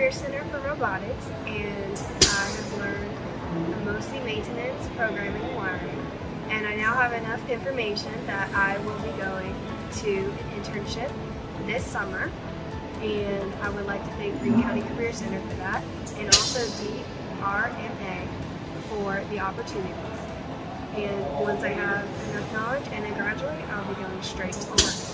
Career Center for Robotics, and I have learned mostly maintenance, programming, and wiring. And I now have enough information that I will be going to an internship this summer, and I would like to thank Greene County Career Center for that, and also DRMA for the opportunities. And once I have enough knowledge and I graduate, I'll be going straight to work.